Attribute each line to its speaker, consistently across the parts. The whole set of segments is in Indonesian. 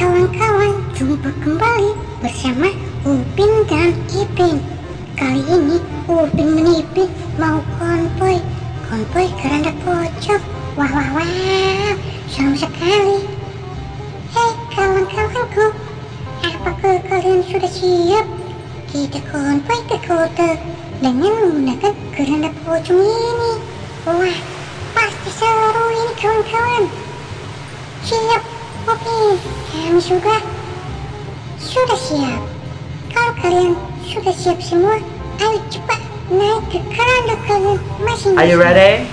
Speaker 1: kawan-kawan, jumpa kembali bersama Upin dan Ipin. Kali ini Upin menipin mau konvoi keranda pocong. Wah, seru sekali. Hei kawan-kawanku, apakah kalian sudah siap? Kita konvoi ke kota dengan menggunakan keranda pocong ini. Wah, pasti seru ini kawan-kawan. Siap, Upin, kami sudah siap. Kalau kalian sudah siap semua, ayo cepat naik ke keranda kalian masing-masing.
Speaker 2: Are you ready?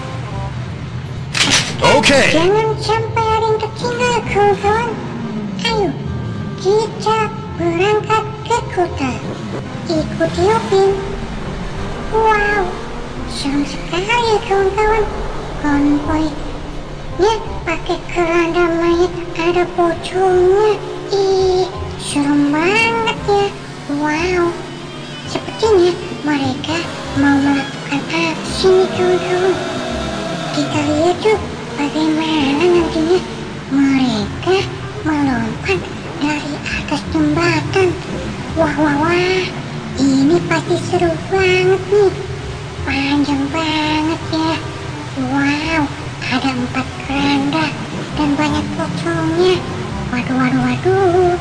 Speaker 3: Okay.
Speaker 1: Jangan sampai ada yang tertinggal kawan-kawan. Ayo, kita berangkat ke kota. Ikuti Upin. Wow, seru sekali ya kawan-kawan. Konvoinya pakai keranda mayat, ada pocongnya. Ih, serem banget ya. Wow, sepertinya mereka mau melakukan aksi nih kawan-kawan. Kita lihat tuh bagaimana nantinya mereka melompat dari atas jembatan. Wah, ini pasti seru banget nih. Panjang banget ya. Wow, ada 4 keranda dan banyak pocongnya. Waduh.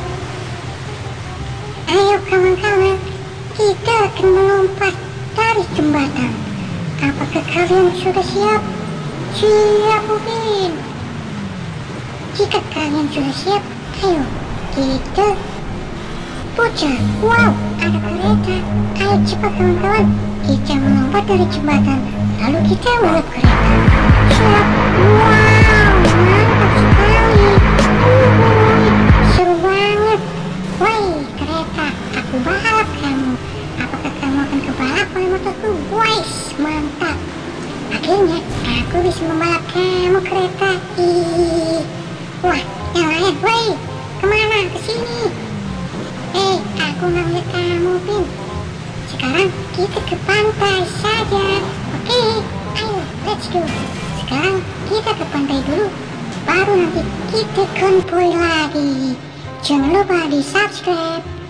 Speaker 1: Ayo kawan-kawan, kita akan melompat dari jembatan. Apakah kalian sudah siap? Siap, Upin. Jika kalian sudah siap, ayo kita putar. Wow, ada kereta. Ayo cepat kawan-kawan, kita melompat dari jembatan, lalu kita balap kereta. Siap. Wow, mantap sekali. Seru banget. Woi kereta, aku balap kamu. Apakah kamu akan kebalap oleh motorku? Wais, mantap. Akhirnya aku bisa membalap kamu kereta. Wah, yang lain, woi, kemana? Kesini. Aku nggak lihat kamu, Pin. Sekarang kita ke pantai saja. Oke, ayo, let's go. Sekarang kita ke pantai dulu, baru nanti kita konvoi lagi. Jangan lupa di subscribe.